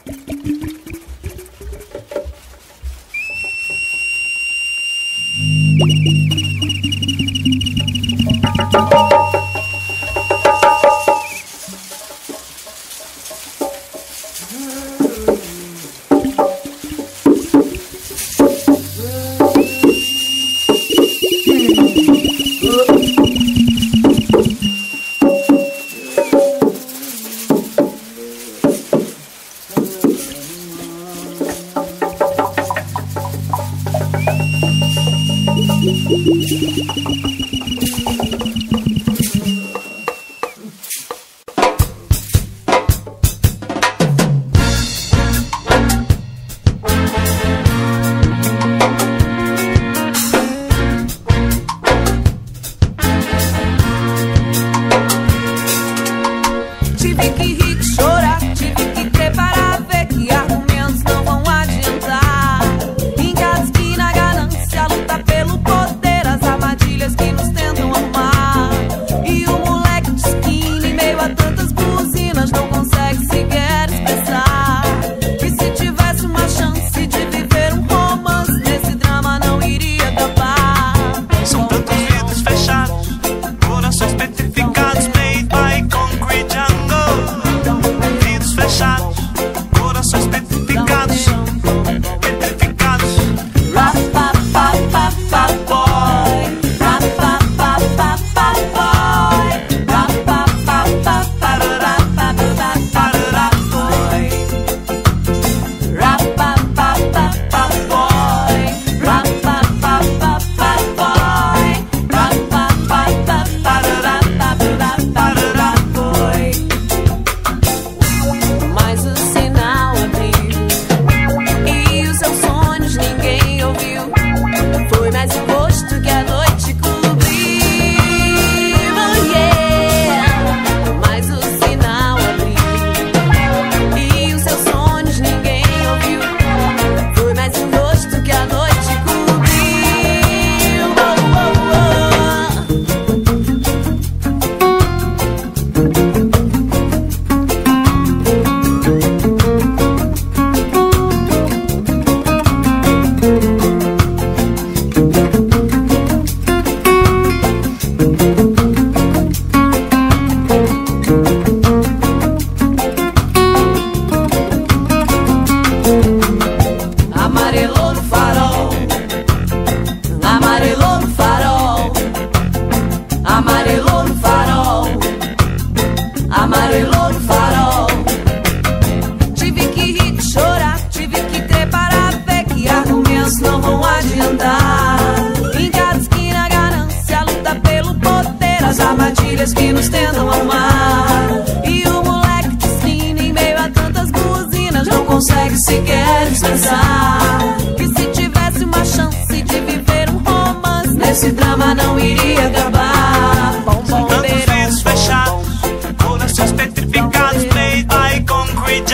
Que nos tentam ao mar. E o moleque de esquina, em meio a tantas buzinas, não consegue sequer descansar. Que se tivesse uma chance de viver um romance, nesse drama não iria acabar. Tantos vidros fechados, corações petrificados, made by concrete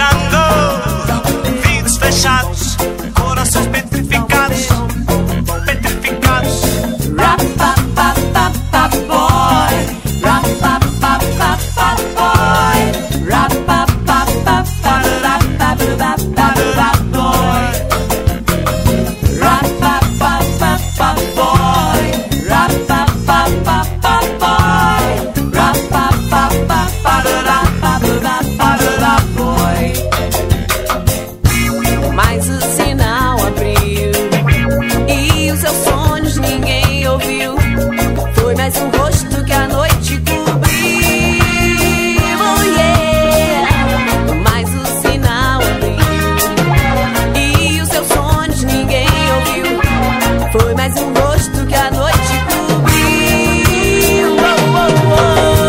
jungle. Vidros fechados, corações petrificados, petrificados. Rap, pap, pap, pap, pap, boy. Rap, pap, pap, pap, pap, boy. Rap, pap, pap, pap, pap, rap, pap, pap, pap, pap, boy. Rap, pap, pap, pap, pap, boy. Rap, pap, pap, pap, pap, boy. Rap, pap, pap, pap, pap, rap, pap, pap, pap, pap, boy. Mas o sinal abriu e os seus sonhos ninguém ouviu. Foi mais um rosto que a noite cobriu. Oh yeah. Mas o sinal abriu e os seus sonhos ninguém ouviu. Foi mais um rosto que a noite cobriu. Oh, oh, oh.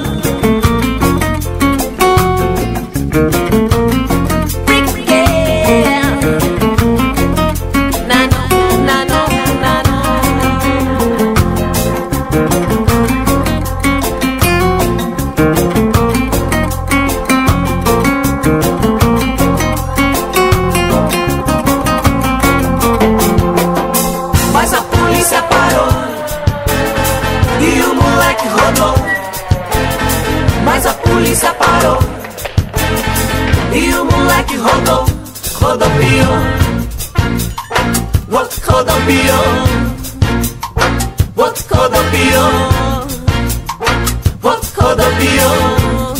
Yeah. Nano, nano, nano. Mas a polícia parou e o moleque rodou. Mas a polícia parou e o moleque rodou. avião.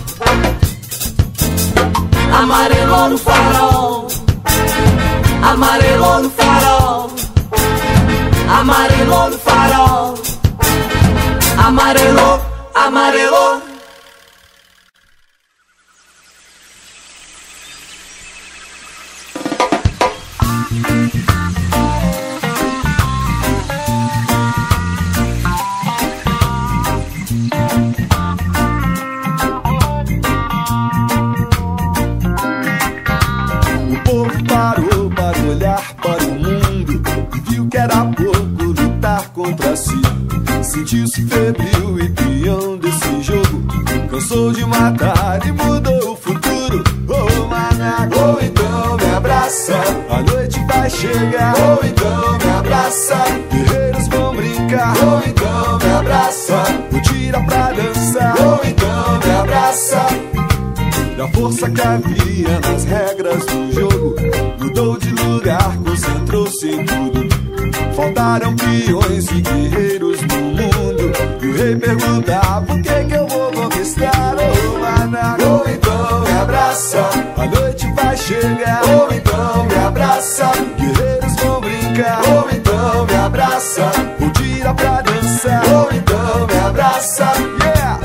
Amarelou no farol, amarelou no farol, amarelou no farol, amarelou, amarelou. Sentiu-se febril e peão desse jogo. Cansou de matar e mudou o futuro. Oh, maná, ou então me abraça, a noite vai chegar. Ou então me abraça, guerreiros vão brincar. Ou então me abraça, o tira pra dançar. Ou então me abraça. Da força que havia nas regras do jogo, mudou de lugar, concentrou-se em tudo. Faltaram peões e guerreiros no mundo, e o rei perguntava: o que eu vou conquistar? Oh, maná, ou então me abraça, a noite vai chegar. Ou então me abraça, guerreiros vão brincar. Ou então me abraça, o tira pra dançar. Ou então me abraça, yeah!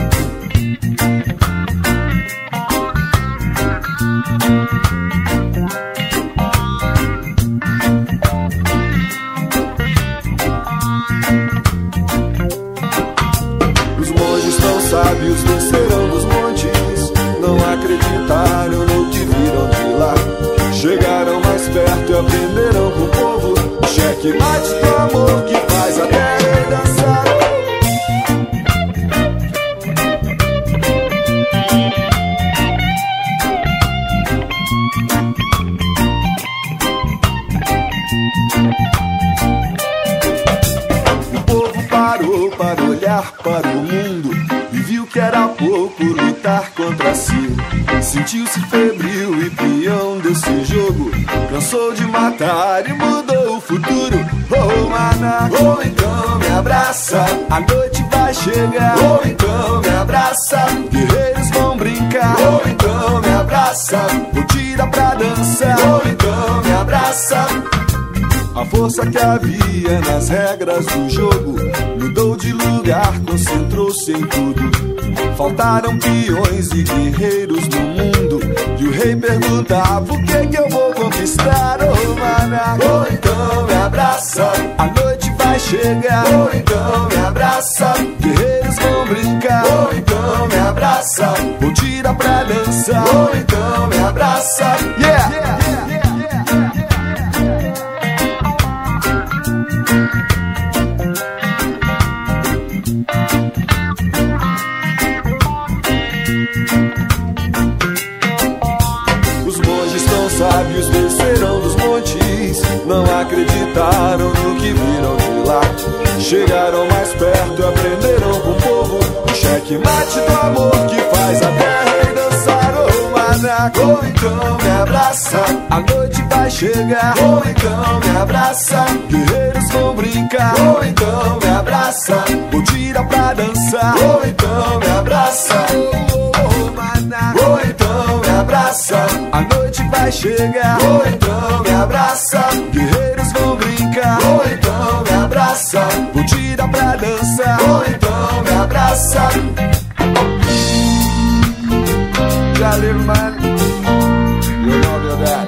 Sábios desceram dos montes, não acreditaram no que viram de lá. Chegaram mais perto e aprenderam com o povo o checkmate do amor que faz a terra dançar. O povo parou para olhar para o mundo, que era pouco lutar contra si. Sentiu-se febril e peão desse jogo. Cansou de matar e mudou o futuro. Oh, maná, ou então me abraça, a noite vai chegar. Ou então me abraça, guerreiros vão brincar. Ou então me abraça, o tira pra dançar. Ou então me abraça. A força que havia nas regras do jogo mudou de lugar, concentrou-se em tudo. Faltaram peões e guerreiros no mundo, e o rei perguntava: o que eu vou conquistar? Oh, maná, ou então me abraça, a noite vai chegar. Ou então me abraça, guerreiros vão brincar. Ou então me abraça, ou tira pra dançar. Ou então me abraça, yeah, yeah, yeah, yeah. Sábios desceram dos montes, não acreditaram no que viram de lá. Chegaram mais perto e aprenderam com o povo o checkmate do amor que faz a terra dançar. Oh, maná, ou então me abraça, a noite vai chegar. Ou então me abraça, guerreiros vão brincar. Ou então me abraça, o tira pra dançar. Ou então me abraça, oh, maná, ou então me abraça, a noite vai chegar. Ou então me abraça, guerreiros vão brincar. Ou então me abraça, o tira pra dançar. Ou então me abraça. Jalil, man, you know that.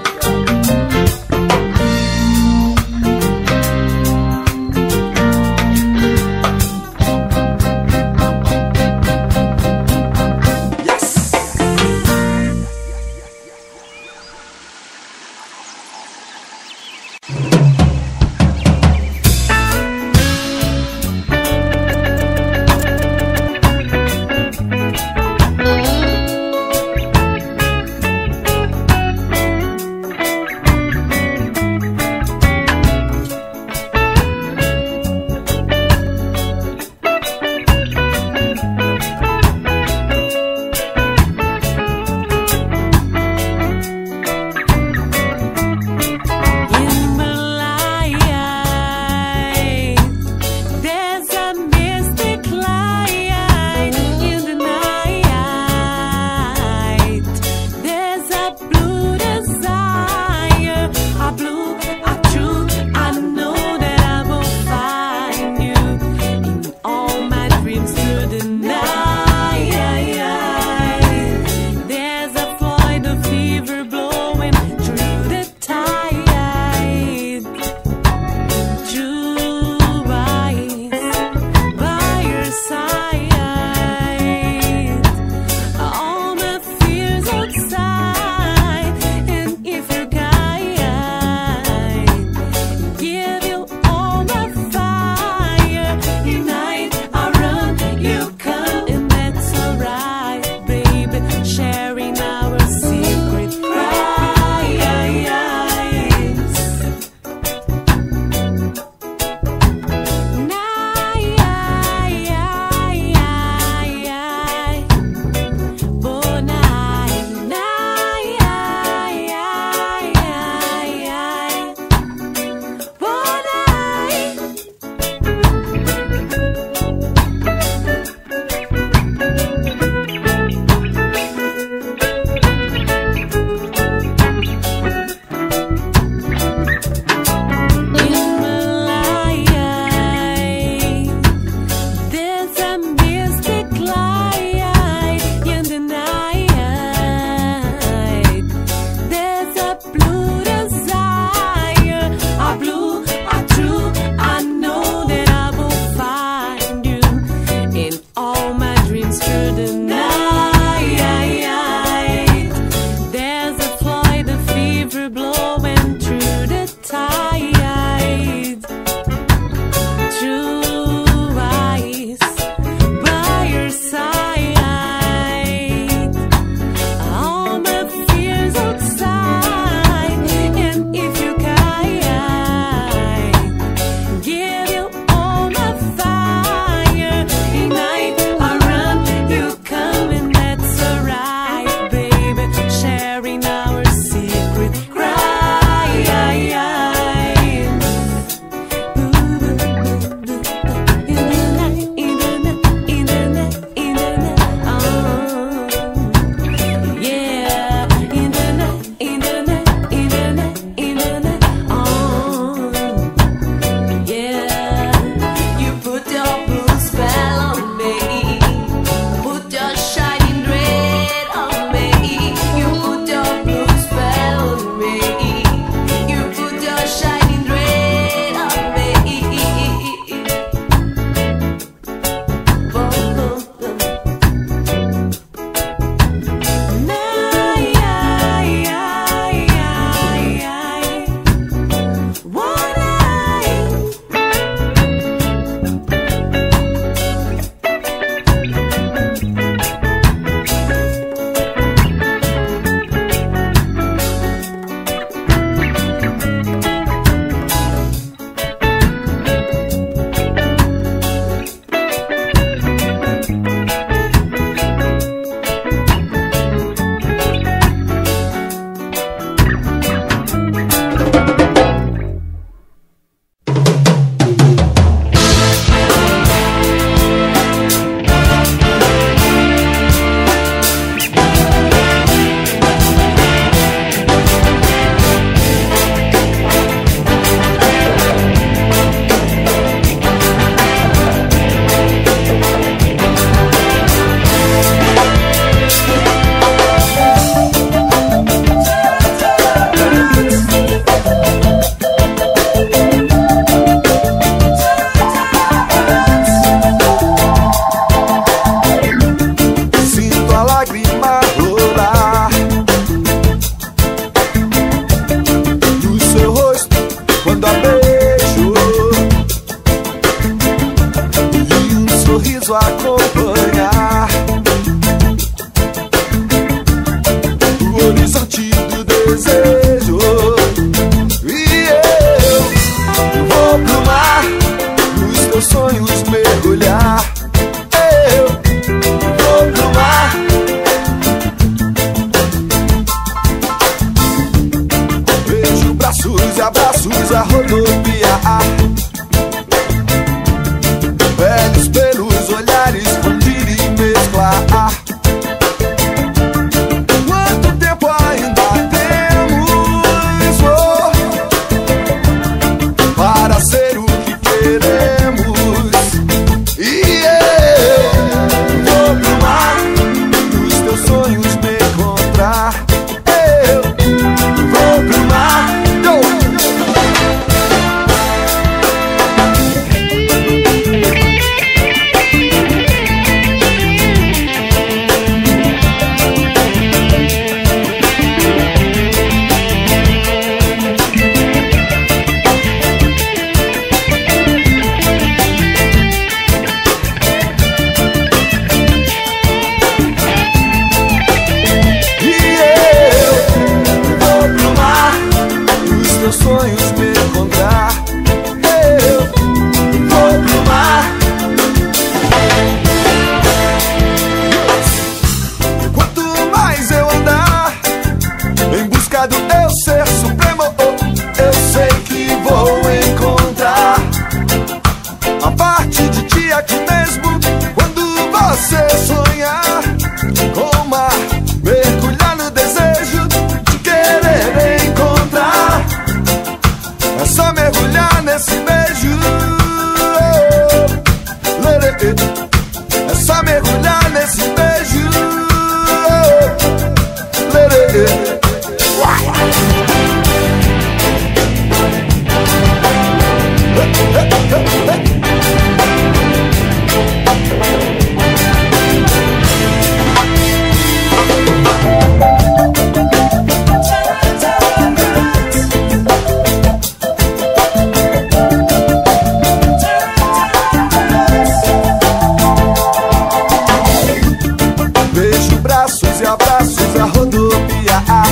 abraços a rodopiar,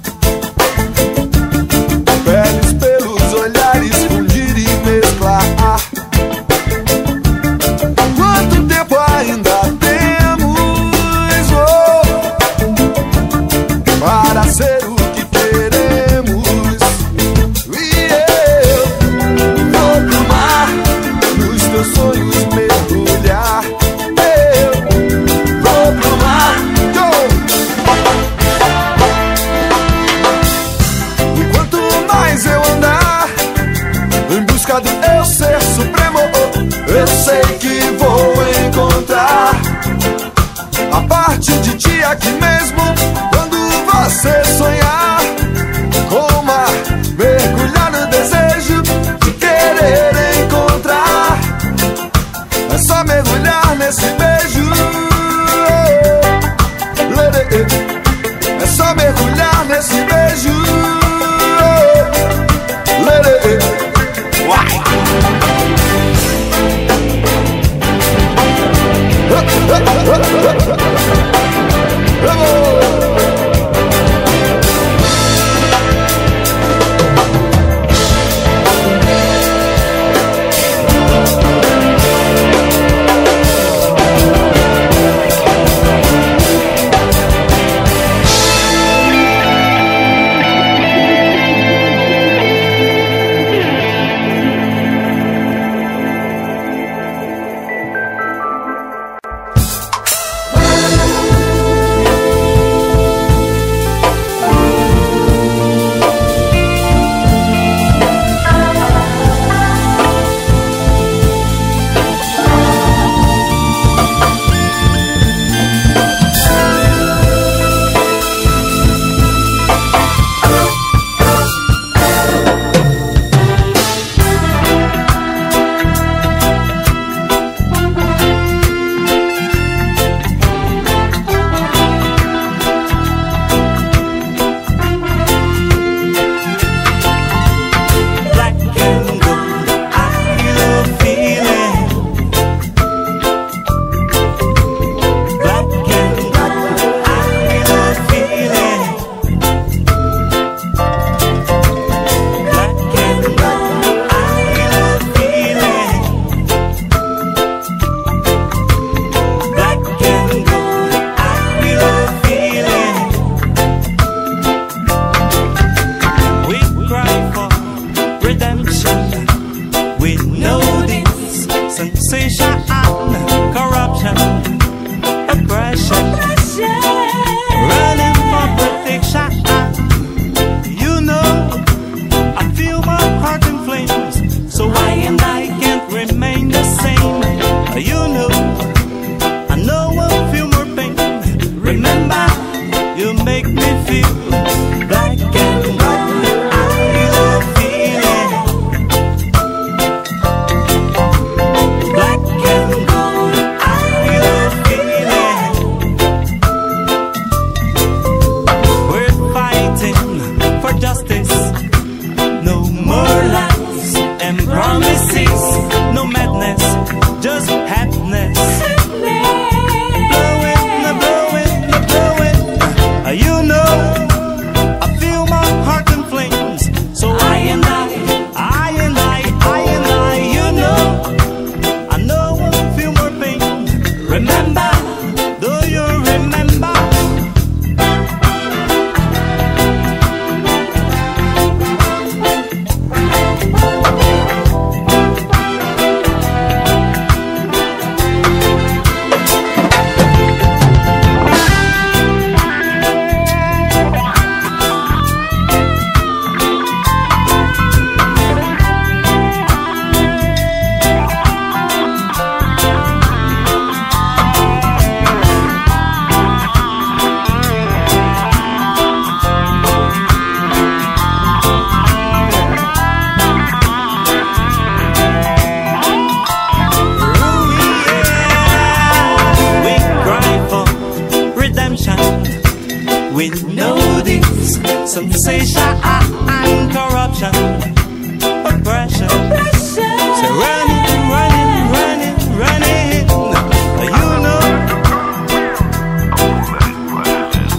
peles pelos olhares fundir e mesclar. Quanto tempo ainda temos para ser o que queremos? E eu vou pro mar, nos teus sonhos mergulhar. Eu vou pro mar, e quanto mais eu andar em busca do eu ser supremo, eu sei que vou encontrar a parte de ti aqui mesmo. Quando você sonhar com o mar, mergulhar no desejo de querer encontrar, é só mergulhar nesse beijo. É só mergulhar nesse beijo. sensation and corruption, oppression. So running, running, running, running. You know,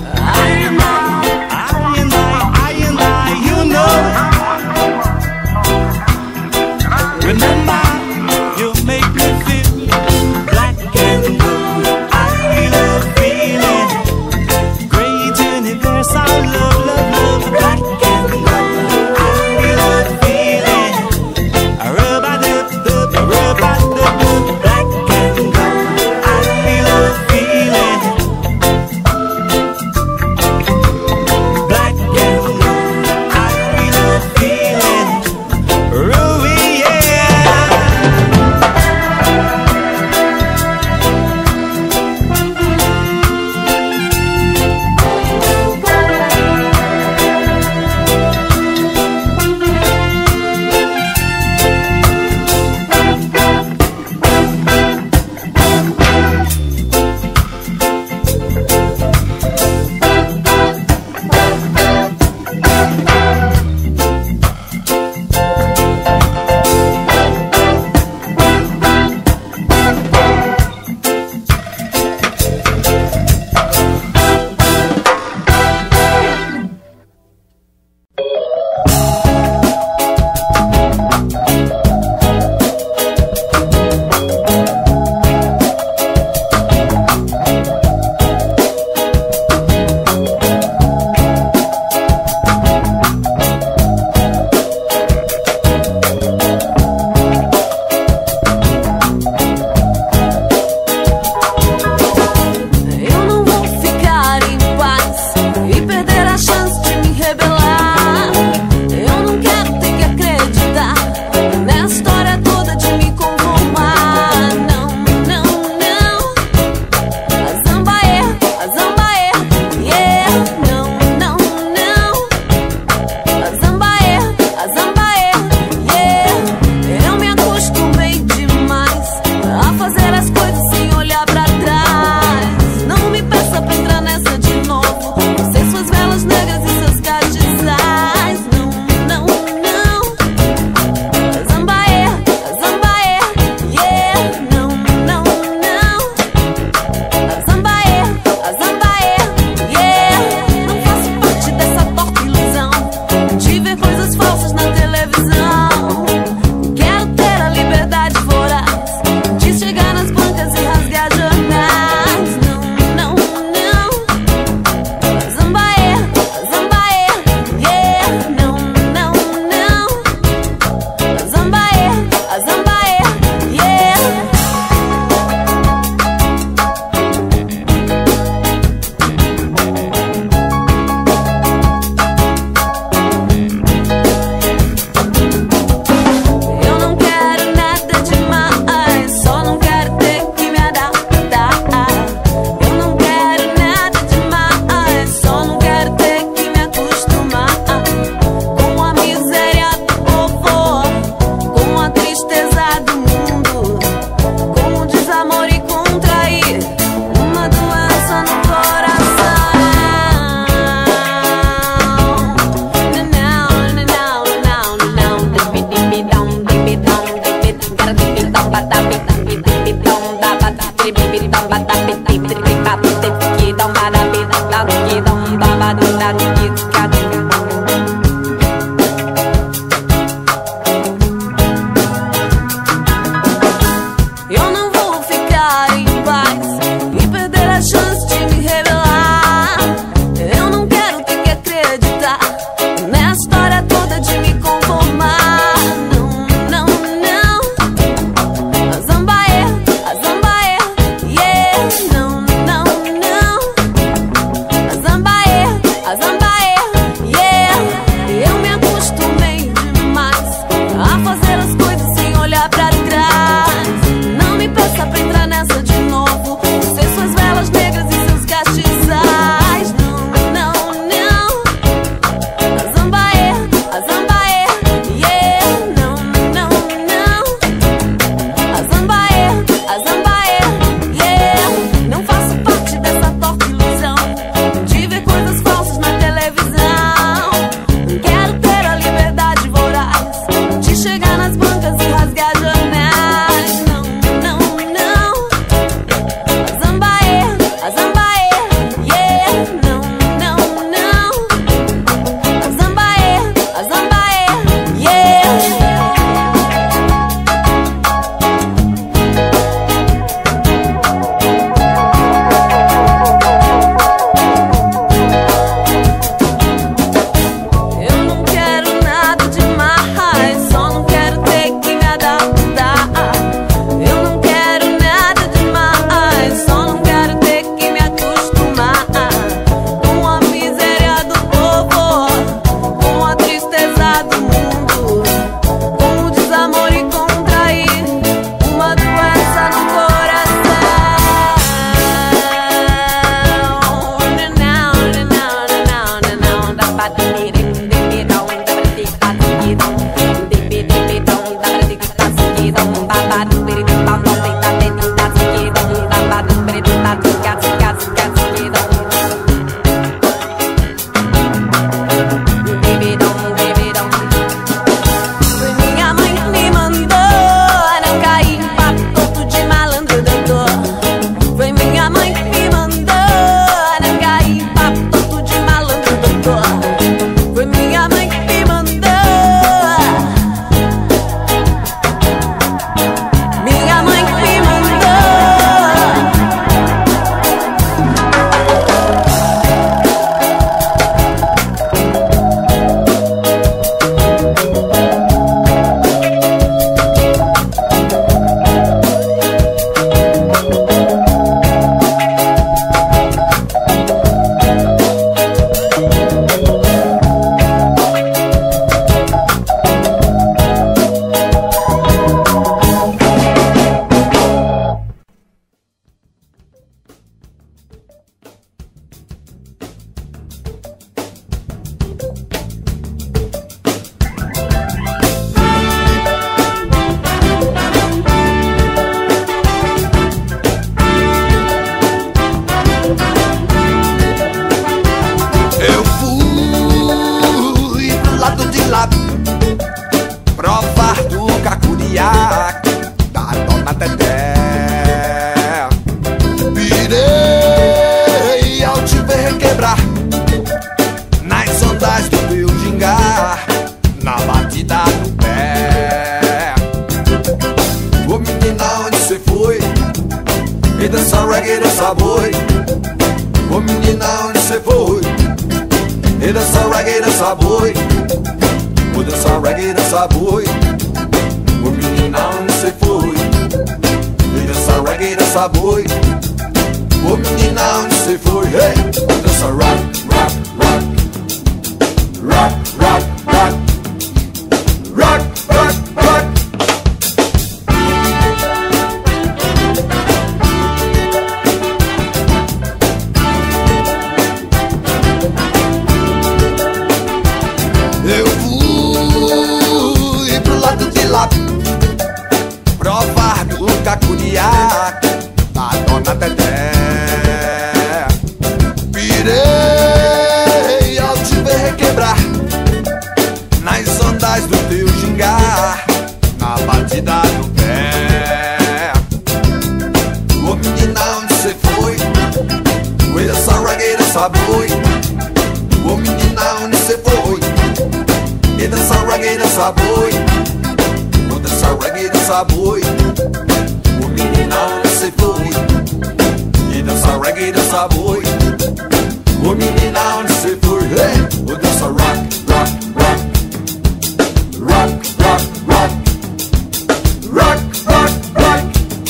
Oi, dança reggae, dança boi. Ô menina, onde cê foi? E dança reggae, dança boi. Ô, dança reggae, dança boi. Ô menina, onde cê foi? E dança reggae, dança boi. Ô menina, onde cê foi? Hey! Ô, dança rock, rock, rock. Rock, rock, rock. Rock, rock, rock.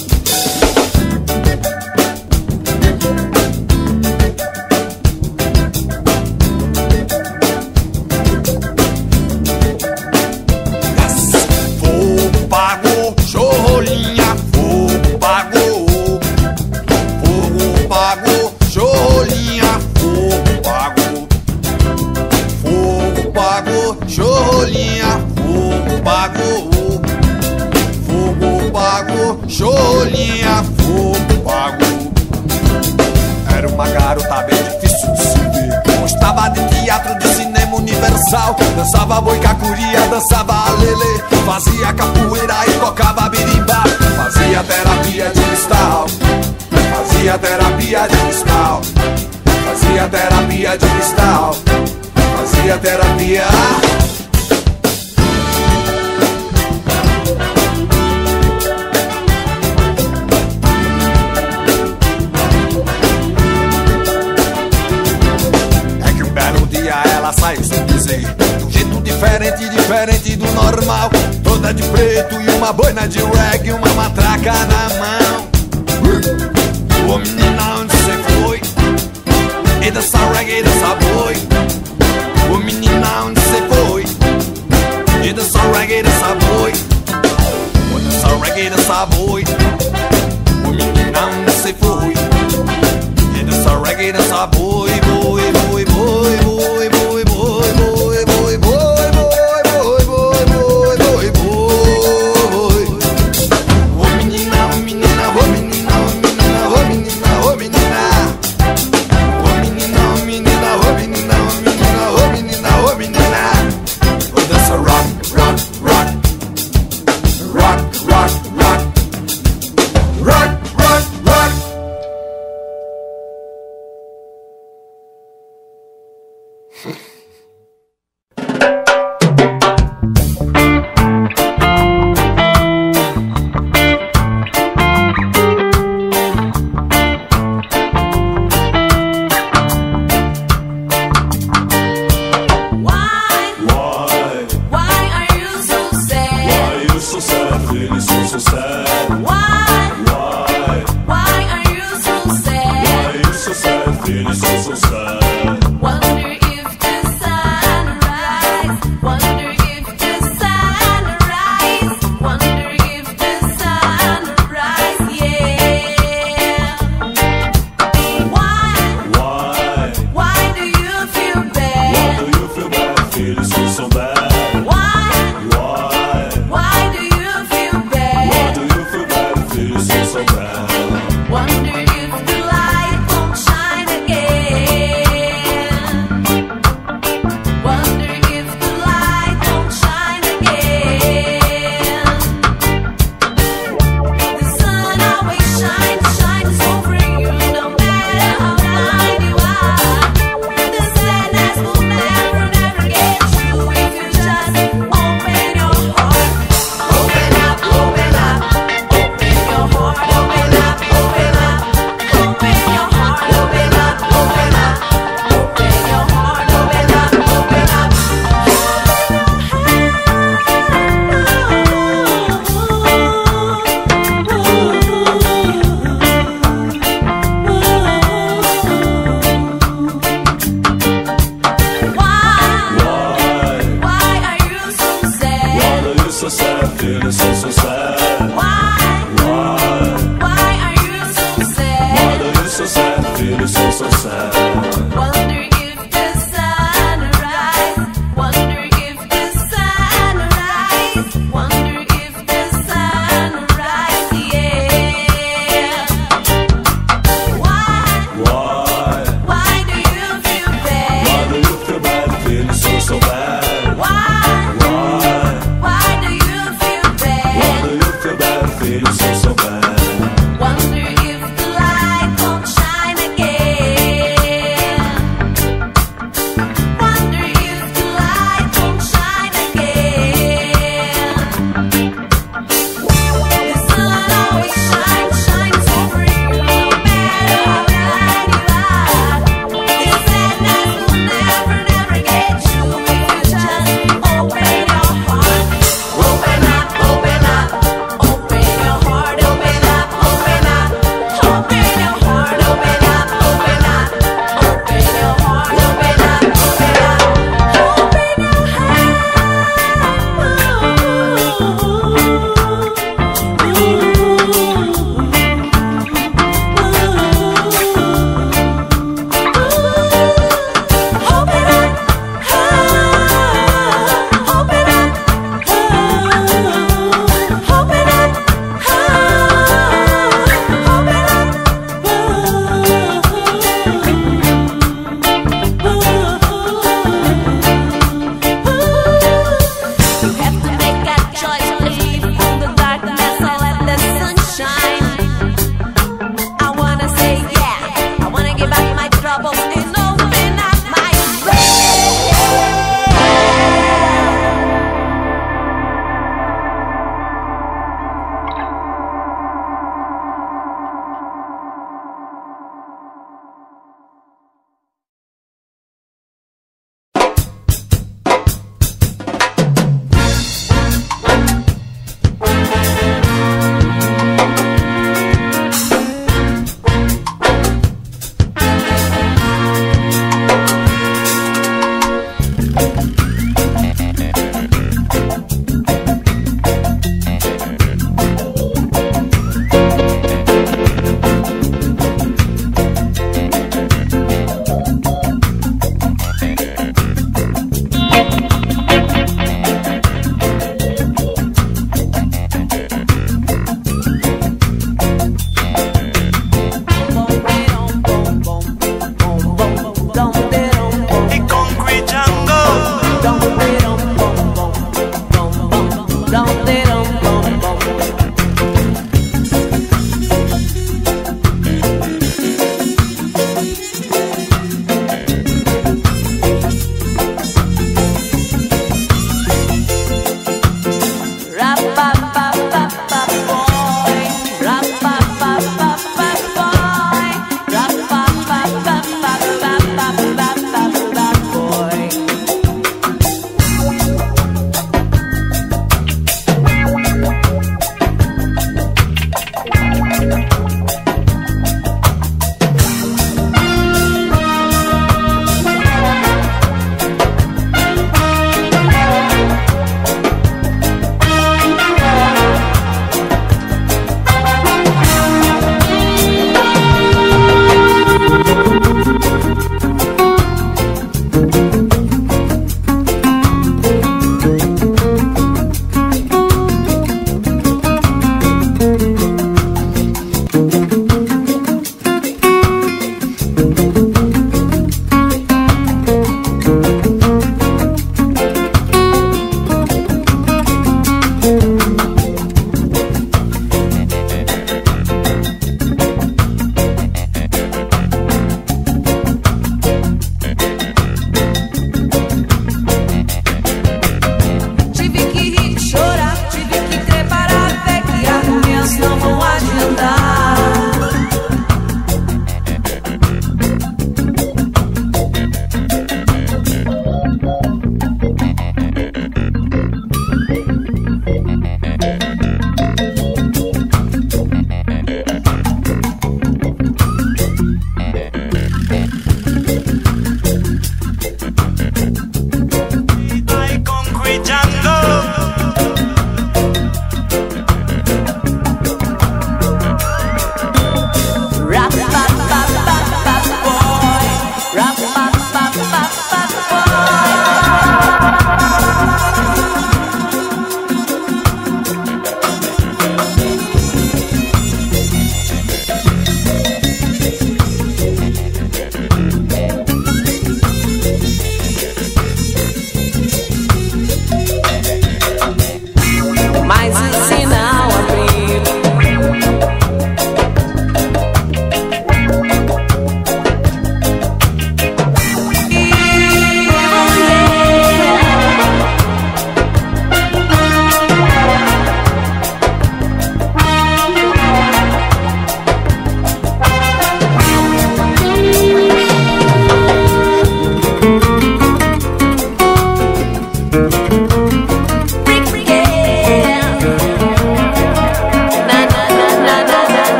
Fogo pagou, chorrolinha. Fogo pagou. Fogo pagou, chorrolinha. Fogo pagou. Fogo pagou, chorrolinha. Fogo pagou. Fogo pagou, chorrolinha. Fogo pagou. Era uma garota bem difícil de se ver. Gostava de teatro, de cinema universal. Dançava boicacuria, dançava alelê. Fazia capoeira e tocava birimbau. Fazia terapia de cristal. Fazia terapia de cristal. Fazia terapia de cristal. Fazia terapia. É que um belo dia ela saiu sem dizer, de um jeito diferente, diferente do normal. Toda de preto e uma boina de reggae, uma matraca na mão. Ô menina, onde cê foi? E dança reggae, dança boi. Ô menina, onde cê foi? E dança reggae, dança boi. Ô dança reggae, dança boi. Ô menina, onde cê foi? E dança reggae, dança boi. Boi, boi, boi, boi, boi, boi, boi, boi, boi, boi, boi, boi, boi, boi. Ô menina, ô menina, ô menina, ô menina, ô menina, ô menina. Ô menina, ô menina, ô menina, ô menina, ô menina, ô menina. Ô dança rock, rock, rock. Rock, rock, rock. Rock, rock, rock. Why are you so sad? Why you so sad, feeling so sad? Why are you so sad? Why you so sad, feeling so sad? Wonder if the sun rise. Wonder if the sun rise. Wonder if the sun rise. Yeah. Why do you feel Why bad? do you feel bad, feeling so bad? Why do you feel Why bad? do you feel bad, feeling so bad? Wonder if the light won't shine again.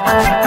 Tchau.